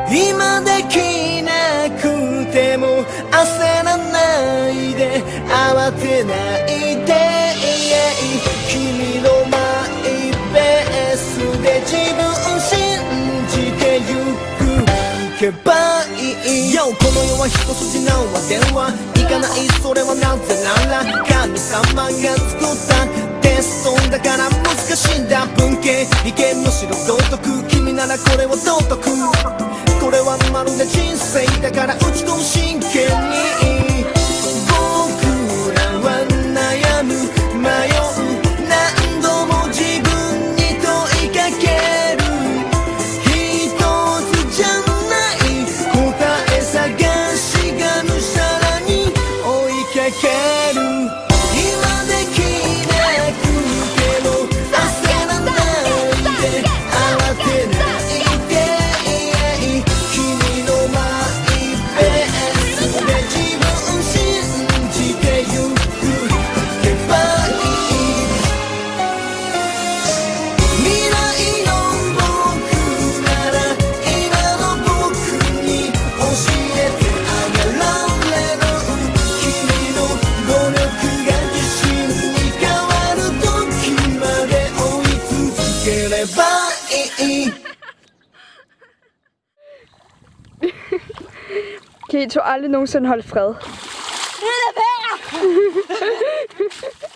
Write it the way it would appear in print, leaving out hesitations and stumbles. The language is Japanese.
今できなくても焦らないで慌てないで君のマイペースで自分信じてゆく行けばいいよこの世は一筋縄ではいかないそれはなぜなら神様が作ったテストだから難しいんだ文系理系むしろ道徳君ならこれを道徳これはまるで人生だから打ち込む真剣に僕らは悩む迷う何度も自分に問いかける一つじゃない答え探しがむしゃらに追いかける今できなくても焦らないで慌てない Kan I to aldrig nogensinde holde fred?